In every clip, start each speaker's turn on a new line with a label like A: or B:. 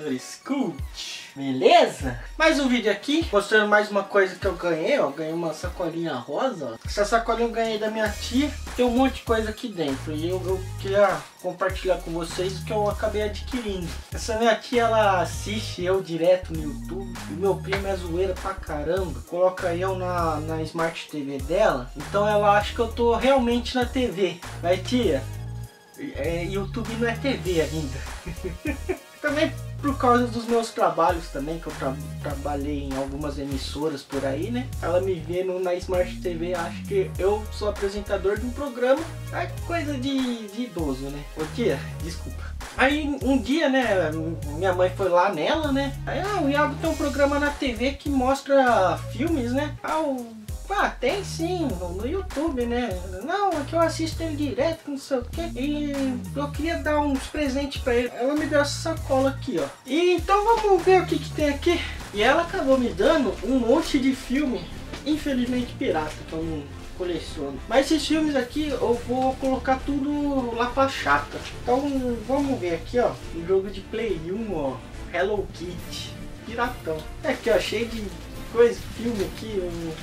A: Criadores Cult, beleza? Mais um vídeo aqui, mostrando mais uma coisa que eu ganhei, ó. Ganhei uma sacolinha rosa, ó. Essa sacolinha eu ganhei da minha tia. Tem um monte de coisa aqui dentro e eu queria compartilhar com vocês o que eu acabei adquirindo. Essa minha tia, ela assiste eu direto no YouTube. E meu primo é zoeira pra caramba. Coloca eu na Smart TV dela. Então ela acha que eu tô realmente na TV. Vai, tia? YouTube não é TV ainda. Também por causa dos meus trabalhos também, que eu trabalhei em algumas emissoras por aí, né? Ela me vê na Smart TV, acho que eu sou apresentador de um programa. É coisa de idoso, né? Ô tia, desculpa. Aí um dia, né, minha mãe foi lá nela, né? Aí, o Iago tem um programa na TV que mostra filmes, né? Tem sim, no YouTube, né? Não, é que eu assisto ele direto, não sei o que. E eu queria dar uns presentes pra ele. Ela me deu essa sacola aqui, ó. E então vamos ver o que tem aqui. E ela acabou me dando um monte de filme, infelizmente pirata, que eu não coleciono. Mas esses filmes aqui eu vou colocar tudo lá pra chata. Então vamos ver aqui, ó. Um jogo de Play 1, ó. Hello Kitty. Piratão. É aqui, ó, cheio de coisa, filme aqui,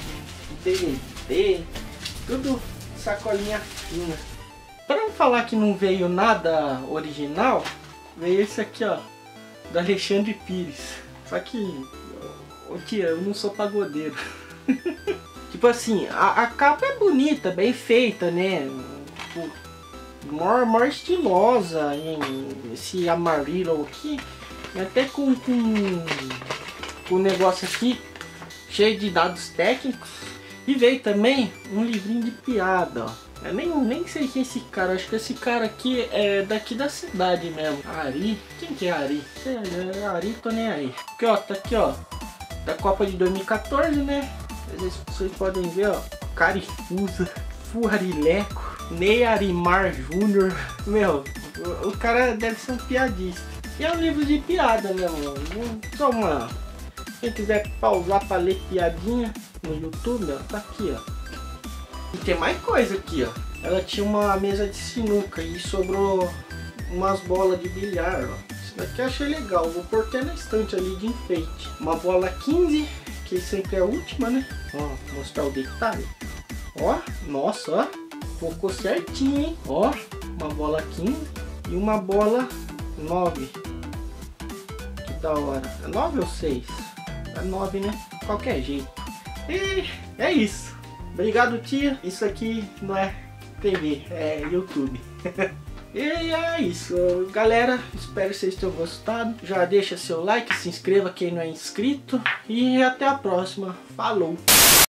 A: DVD, tudo sacolinha fina. Para não falar que não veio nada original, veio esse aqui, ó, do Alexandre Pires. Só que, ô tia, eu não sou pagodeiro. Tipo assim, a capa é bonita, bem feita, né? Mó estilosa, hein? Esse amarelo aqui, até com o negócio aqui cheio de dados técnicos. E veio também um livrinho de piada, ó. Eu nem sei quem é esse cara, acho que esse cara aqui é daqui da cidade mesmo. Ari? Quem que é Ari? É Ari, tô nem aí. Aqui, ó, tá aqui, ó, da Copa de 2014, né? Vocês podem ver, ó, Carifusa, Furileco, Ney Arimar Júnior. Meu, o cara deve ser um piadista. E é um livro de piada mesmo, só uma... Quem quiser pausar para ler piadinha no YouTube, ó, tá aqui, ó. E tem mais coisa aqui, ó. Ela tinha uma mesa de sinuca e sobrou umas bolas de bilhar, ó. Isso daqui eu achei legal, vou pôr até na estante ali de enfeite. Uma bola 15, que sempre é a última, né? Ó, mostrar o detalhe. Ó, nossa, ó. Focou certinho, hein? Ó, uma bola 15 e uma bola 9. Que da hora. É 9 ou 6? É 9, né? Qualquer jeito. E é isso. Obrigado, tia. Isso aqui não é TV, é YouTube. E é isso, galera. Espero que vocês tenham gostado. Já deixa seu like, se inscreva quem não é inscrito. E até a próxima. Falou!